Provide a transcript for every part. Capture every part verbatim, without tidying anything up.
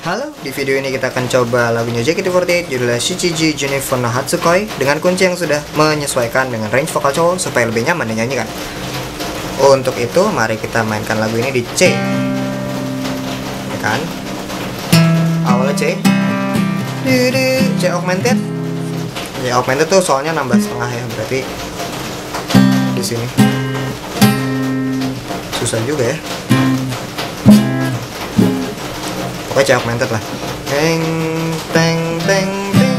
Halo, di video ini kita akan coba lagunya J K T empat delapan judulnya Shichiji Junifor no Hatsukoi dengan kunci yang sudah menyesuaikan dengan range vokal cowok supaya lebih nyaman dinyanyikan. Untuk itu, mari kita mainkan lagu ini di C. Ya kan? Awalnya C. C augmented. C augmented tuh soalnya nambah setengah ya, berarti di sini. Susah juga ya. Pokoknya C augmented lah. Teng teng teng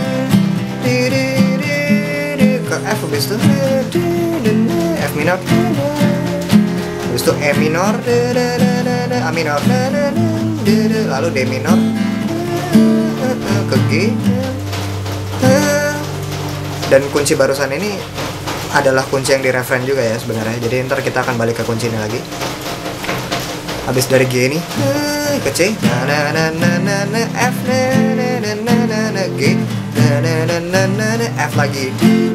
teng ke F habis itu F minor, habis itu E minor, A minor, lalu D minor ke G. Dan kunci barusan ini adalah kunci yang di referen juga ya sebenarnya. Jadi ntar kita akan balik ke kunci ini lagi. Habis dari G ini ke C, na na na na na na F, na na na na na na G, na na na na na na F lagi.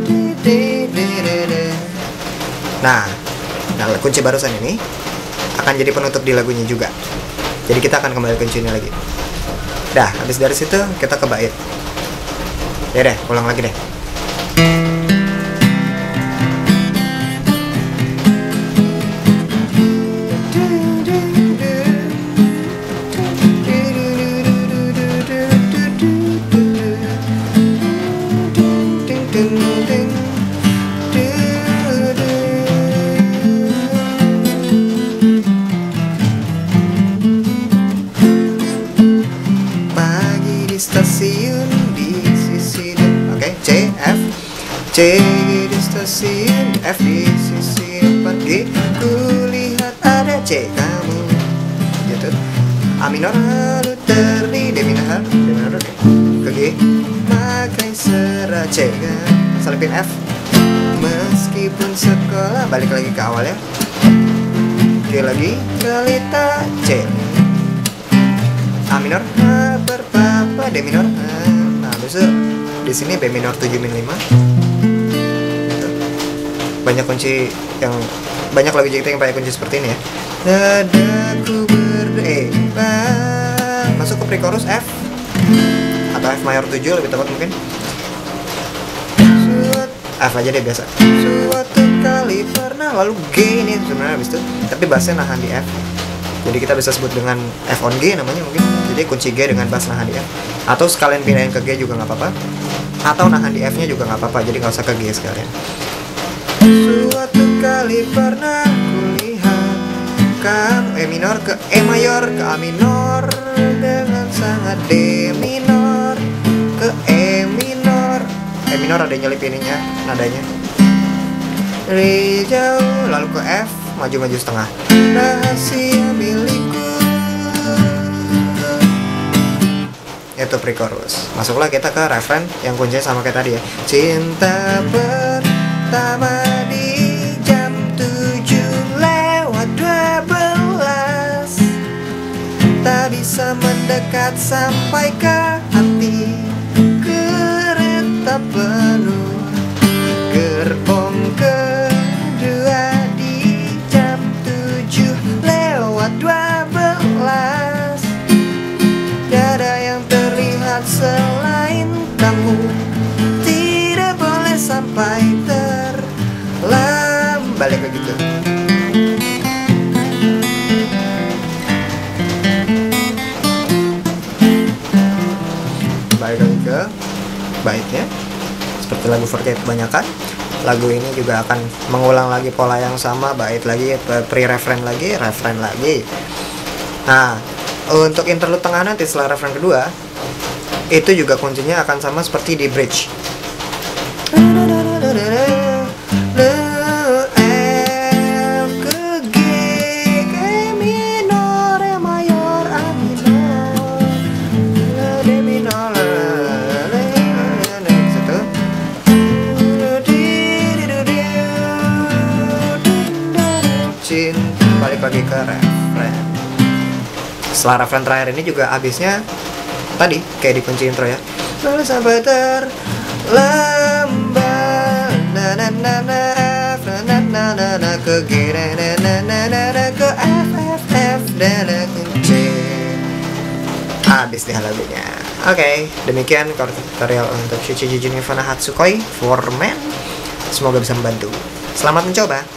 Nah, nah kunci barusan ini akan jadi penutup di lagunya juga. Jadi kita akan kembali ke kunci ini lagi. Dah, habis dari situ kita ke bait. Ya deh, ulang lagi deh. Stasiun di sisi depan. Oke, C, F, C di stasiun, F di sisi depan, G, kulihat ada C kamu, gitu. A minor lalu terdi, D minor, D minor ke G, makai serah C kan, selipin F, meskipun sekolah, balik lagi ke awal ya, G lagi, kelita C, A minor, A berpapa, D minor, nah besok di sini B minor tujuh min lima. Banyak kunci yang banyak lagu J K T yang pakai kunci seperti ini ya. Dadaku ber E, masuk ke pre-chorus F atau F mayor tujuh lebih tepat mungkin. F aja deh biasa. Suatu kali pernah, lalu G ini sebenarnya habis itu, tapi bassnya nahan di F. Jadi kita bisa sebut dengan F on G namanya mungkin. Jadi kunci G dengan bass nahan di F. Atau sekalian pindahin ke G juga nggak apa-apa. Atau nahan di F-nya juga nggak apa-apa. Jadi nggak usah ke G sekalian. Suatu kali pernah kulihat kamu E minor ke E mayor ke A minor dengan sangat D minor ke E minor. E minor ada nyelipinnya nadanya. Dari jauh lalu ke F, maju-maju setengah. Rahasia milikku. Itu pre-chorus. Masuklah kita ke referen yang kuncinya sama kayak tadi ya. Cinta pertama di jam tujuh lewat dua belas, tak bisa mendekat sampai ke hati. Kereta penuh gerbong kedua di jam tujuh lewat dua belas. Tiada yang terlihat selain kamu, tidak boleh sampai terlambat. Balik ke gitu. Balik lagi ke baitnya. Seperti lagu empat delapan kebanyakan, lagu ini juga akan mengulang lagi pola yang sama, bait lagi, pre-referen lagi, referen lagi. Nah, untuk interlude tengah nanti setelah referen kedua, itu juga kuncinya akan sama seperti di bridge. F ke G, G minor, E mayor, A minor, D minor, satu. Cinta, balik lagi ke referen. Setelah referen terakhir ini juga habisnya tadi kayak di kunci intro ya. Lalu sampai terlambat, na na na na F, na na na na ke G, na na na na na ke F F F, dan ke C. habis deh lagunya. Oke, okay, demikian tutorial untuk Shichijiji Nirvana Hatsukoi for Men. Semoga bisa membantu. Selamat mencoba.